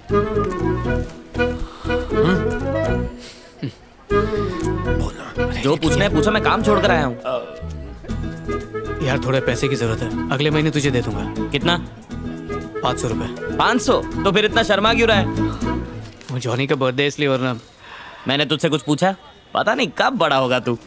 जो पूछना है पूछो, मैं काम छोड़ कर आया हूँ। यार थोड़े पैसे की जरूरत है, अगले महीने तुझे दे दूंगा। कितना? 500 रुपए। 500? तो फिर इतना शर्मा क्यों रहा है? वो जॉनी का बर्थडे इसलिए, वरना मैंने तुझसे कुछ पूछा? पता नहीं कब बड़ा होगा तू।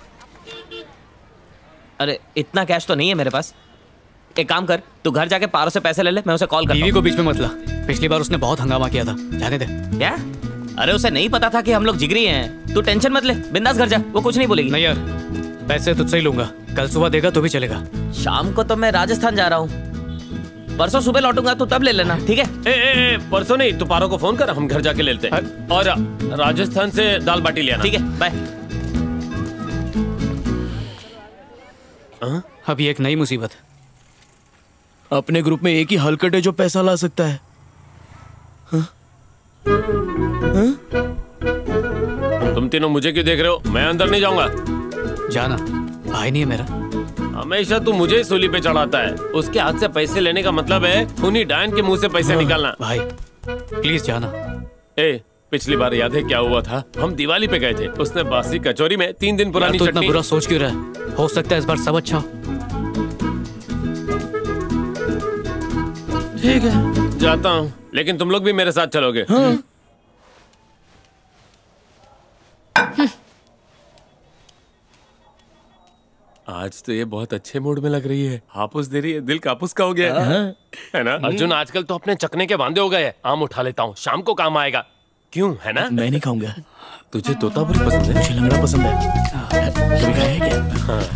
अरे इतना कैश तो नहीं है मेरे पास। एक काम कर, तू घर जाके पारो से पैसे ले ले, मैं उसे कॉल करता हूं। बीवी को बीच में मत ला, पिछली बार उसने बहुत हंगामा किया था, जाने दे। क्या? अरे उसे नहीं पता था कि हम लोग जिगरी हैं। तू टेंशन मत ले, बिंदास घर जा, वो कुछ नहीं बोलेगी। नहीं यार, पैसे तुझसे ही लूंगा, कल सुबह देगा तो भी चलेगा। शाम को तो मैं राजस्थान जा रहा हूँ, परसों सुबह लौटूंगा, तू तब ले लेना, ठीक है? परसों नहीं, तू पारो को फोन कर, हम घर जाके ले लेते हैं। और राजस्थान से दाल बाटी ले आना। ठीक है, बाय। अभी एक नई मुसीबत है। अपने ग्रुप में एक ही हलकट है जो पैसा ला सकता है। तुम तीनों मुझे क्यों देख रहे हो? मैं अंदर नहीं जाऊंगा। जाना, भाई नहीं है मेरा। हमेशा तू मुझे ही सूली पे चढ़ाता है। उसके हाथ से पैसे लेने का मतलब है उन्हीं डायन के मुंह से पैसे निकालना। भाई प्लीज जाना। पिछली बार याद है क्या हुआ था? हम दिवाली पे गए थे, उसने बासी कचौरी में 3 दिन पुरानी तो चटनी। इतना बुरा सोच क्यों रहा है? हो सकता है इस बार सब अच्छा। ठीक है, जाता हूँ, लेकिन तुम लोग भी मेरे साथ चलोगे। हाँ। आज तो ये बहुत अच्छे मूड में लग रही है, हापुस दे रही है, दिल कापुस का हो गया है ना? अर्जुन आजकल तो अपने चकने के बांधे हो गए हैं। आम उठा लेता हूँ, शाम को काम आएगा। क्यों, है ना? मैं नहीं खाऊंगा। तुझे तोतापुरी पसंद है? मुझे लंगड़ा पसंद है। कभी खाया है क्या? हाँ।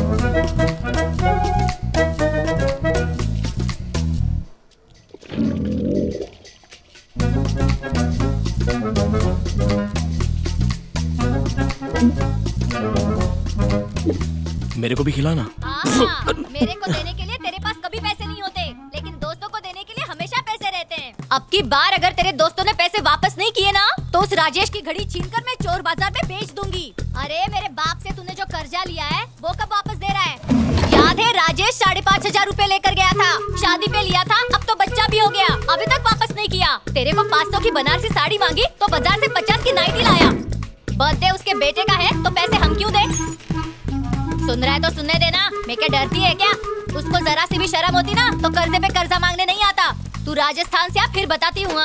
मेरे को भी खिलाना। मेरे को देने के लिए तेरे पास कभी पैसे नहीं होते, लेकिन दोस्तों को देने के लिए हमेशा पैसे रहते हैं। अब की बार अगर तेरे दोस्तों ने पैसे वापस नहीं किए ना, तो उस राजेश की घड़ी छीनकर मैं चोर बाजार में बेच दूंगी। अरे मेरे बाप से तूने जो कर्जा लिया है वो कब वापस दे रहा है? याद है राजेश 5,500 रुपए लेकर गया था, शादी पे लिया था, अब तो बच्चा भी हो गया, अभी तक वापस नहीं किया। तेरे को 500 की बनारसी साड़ी मांगी तो बाजार से 50 की नाइटी लाया। बर्थडे उसके बेटे का है तो पैसे हम क्यों दें? सुन रहा है तो सुनने देना। मैं क्या डरती है क्या? उसको जरा सी भी शर्म होती ना तो कर्जे पे कर्जा मांगने नहीं आता। तू राजस्थान से आ, फिर बताती हूँ।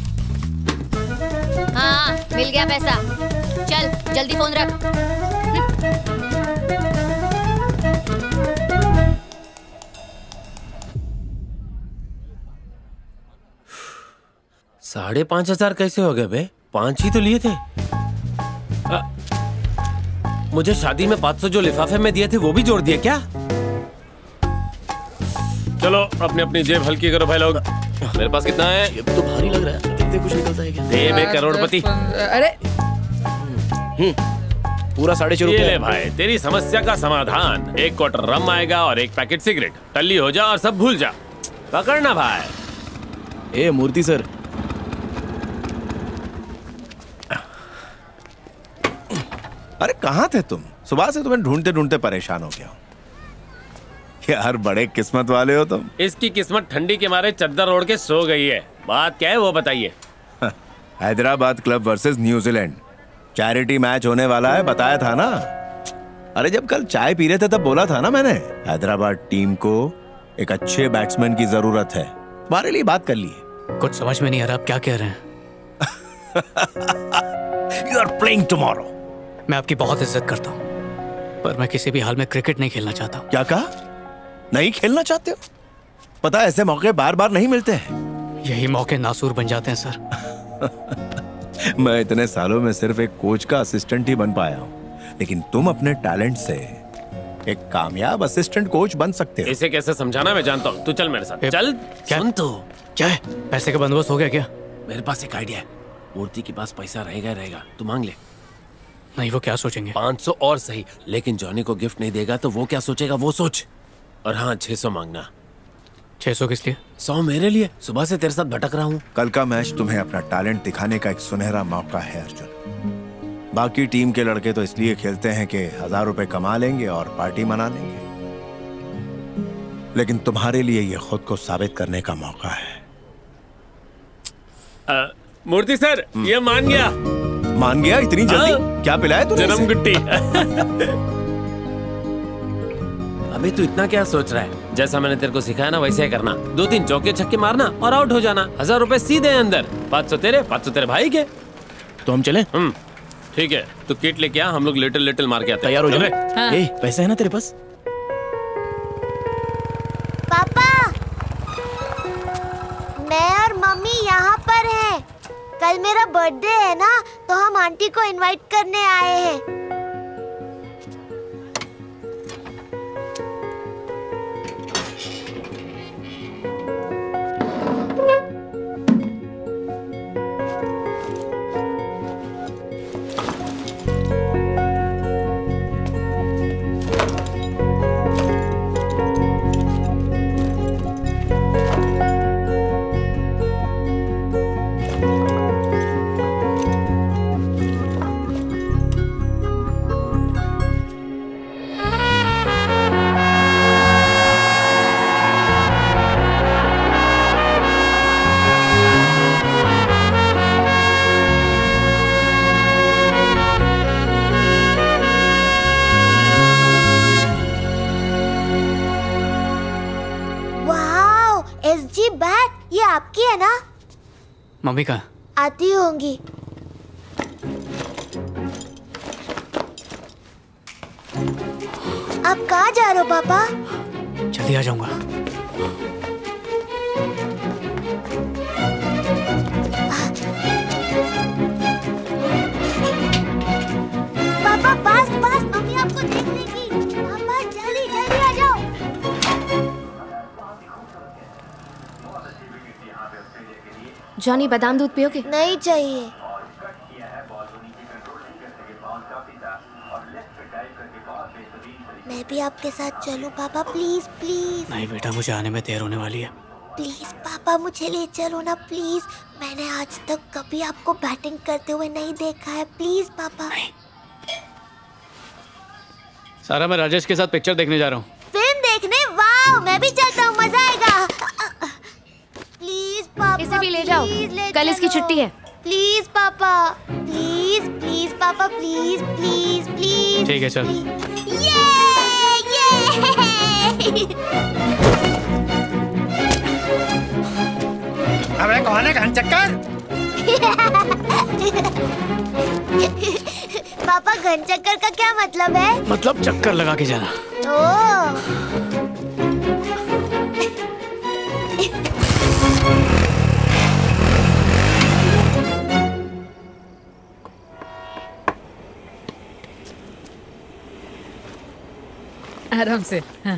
हाँ मिल गया पैसा, चल जल्दी फोन रख। 5,500 कैसे हो गए बे? 5 ही तो लिए थे। मुझे शादी में 500 जो लिफाफे में दिए थे वो भी जोड़ दिए क्या? चलो अपनी अपनी जेब हल्की करो भाई लोग। मेरे पास कितना है? जेब तो भारी लग रहा है, कितने कुछ निकलता है क्या? दे बे करोड़पति। अरे पूरा 4.5 ये रुपए। ले भाई, तेरी समस्या का समाधान। 1 क्वार्टर रम आएगा और 1 पैकेट सिगरेट। टल्ली हो जा और सब भूल जा। पकड़ना भाई। ए मूर्ति सर, अरे कहाँ थे तुम? सुबह से तुम्हें ढूंढते ढूंढते परेशान हो गया हूँ यार। बड़े किस्मत वाले हो तुम। इसकी किस्मत ठंडी के मारे चद्दर ओढ़ के सो गई है। बात क्या है वो बताइए। Hyderabad club versus New Zealand charity match होने वाला है, बताया था ना? अरे जब कल चाय पी रहे थे तब बोला था ना मैंने, हैदराबाद टीम को एक अच्छे बैट्समैन की जरूरत है। तुम्हारे लिए बात कर ली। कुछ समझ में नहीं आ रहा आप क्या कह रहे हैं। You are playing tomorrow. मैं आपकी बहुत इज्जत करता हूँ, पर मैं किसी भी हाल में क्रिकेट नहीं खेलना चाहता। क्या कहा? नहीं खेलना चाहते हो? पता है ऐसे मौके बार बार नहीं मिलते हैं। यही मौके नासूर बन जाते हैं सर। मैं इतने सालों में सिर्फ एक कोच का असिस्टेंट ही बन पाया हूँ, लेकिन तुम अपने टैलेंट से एक कामयाब असिस्टेंट कोच बन सकते हो। इसे कैसे समझाना मैं जानता हूँ। तू चल मेरे साथ। चल। क्या? सुन तो। क्या है? पैसे का बंदोबस्त हो गया क्या? मेरे पास एक आइडिया है। मूर्ति के पास पैसा रहेगा, तू मांग ले। नहीं, वो क्या सोचेंगे? 500 और सही, लेकिन जॉनी को गिफ्ट नहीं देगा तो वो क्या सोचेगा वो सोच। और हाँ 600 मांगना। 600 किस लिए? 100 मेरे लिए। सुबह से तेरे साथ भटक रहा हूँ। कल का मैच तुम्हें अपना टैलेंट दिखाने का एक सुनहरा मौका है अर्जुन। बाकी टीम के लड़के तो इसलिए खेलते हैं कि 1000 रुपए कमा लेंगे और पार्टी मना लेंगे, लेकिन तुम्हारे लिए ये खुद को साबित करने का मौका है। मूर्ति सर ये मान गया। मान गया इतनी जल्दी? हाँ। क्या पिलाया तूने जन्म इसे? गुट्टी। अबे तू इतना क्या सोच रहा है? जैसा मैंने तेरे को सिखाया ना वैसे ही करना। 2-3 चौके छक्के मारना और आउट हो जाना। 1000 रुपए सीधे अंदर। 500 तेरे, 500 तेरे भाई के। तो हम चलें? ठीक है, तो किट लेके आ, हम लोग लिटिल लिटिल मार के आते हैं। तैयार हो चल जाओ। रहे? हाँ। ए, पैसे है ना तेरे पास? पापा, मैं और मम्मी यहाँ पर हैं। कल मेरा बर्थडे है ना, तो हम आंटी को इनवाइट करने आए हैं। एसजी बैग, ये आपकी है ना? मम्मी कहाँ? आती होंगी। आप कहाँ जा रहे हो पापा? जल्दी आ जाऊंगा। पापा फास्ट फास्ट, मम्मी आपको देख लेगी। पापा जल्दी जल्दी आ जाओ। जॉनी बादाम दूध पियोगे? नहीं चाहिए। मैं भी आपके साथ चलूं पापा, प्लीज प्लीज। नहीं बेटा, मुझे आने में देर होने वाली है। प्लीज पापा मुझे ले चलो ना प्लीज। मैंने आज तक कभी आपको बैटिंग करते हुए नहीं देखा है, प्लीज पापा। सारा, मैं राजेश के साथ पिक्चर देखने जा रहा हूँ। फिल्म देखने? वाह, मैं भी चलता हूँ, मजा आएगा। प्लीज पापा, इसे भी ले जाओ, कल इसकी छुट्टी है। प्लीज पापा, प्लीज प्लीज पापा, प्लीज प्लीज प्लीज। ठीक है, चल। ये अबे कौन है घनचक्कर? पापा, घनचक्कर का क्या मतलब है? मतलब चक्कर लगा के जाना। ओह। आराम से। हाँ।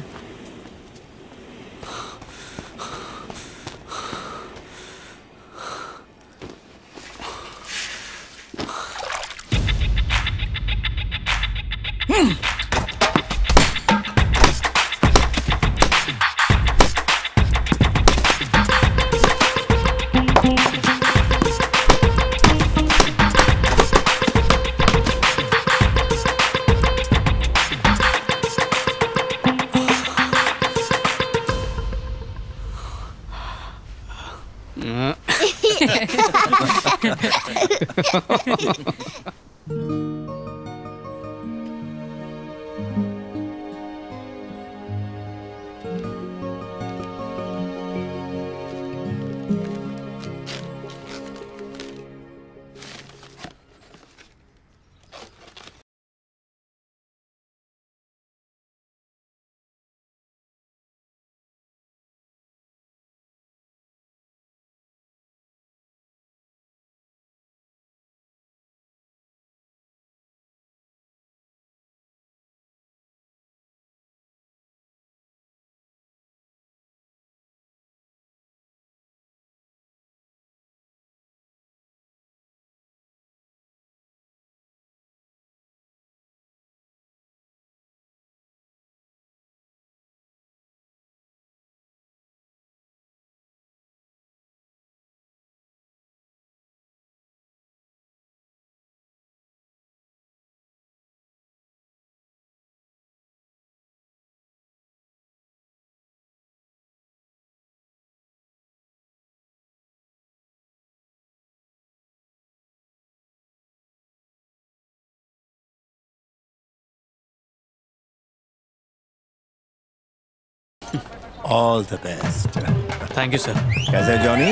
All the best. Thank you sir. कैसे जॉनी?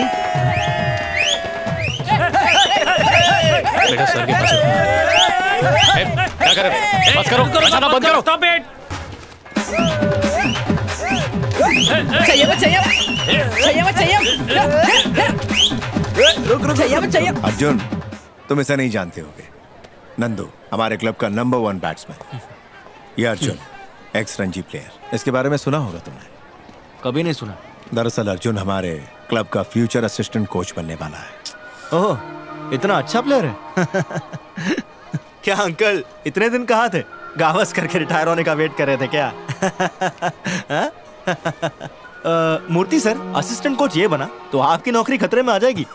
बेटा सर के पास क्या कर रहे हो? बस करो, बचाना बंद करो। Stop it. अर्जुन, तुम इसे नहीं जानते होगे। नंदू हमारे क्लब का नंबर 1 बैट्समैन। ये अर्जुन एक्स रणजी प्लेयर। इसके बारे में सुना होगा तुमने? कभी नहीं सुना। दरअसल अर्जुन हमारे क्लब का फ्यूचर असिस्टेंट कोच बनने वाला है। ओह, इतना अच्छा प्लेयर है। क्या अंकल इतने दिन कहाँ थे? गावस्कर के रिटायर होने का वेट कर रहे थे क्या? मूर्ति सर, असिस्टेंट कोच ये बना तो आपकी नौकरी खतरे में आ जाएगी।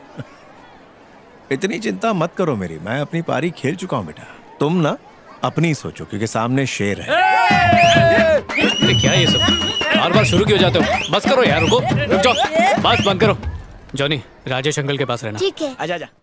इतनी चिंता मत करो मेरी, मैं अपनी पारी खेल चुका हूँ बेटा। तुम ना अपनी सोचो क्योंकि सामने शेर है। क्या ये सब बार बार शुरू क्यों जाते हो? बस करो यार, रुको, रुक जाओ, बस बंद करो। जॉनी, राजेश अंकल के पास रहना। ठीक है। आजा आजा।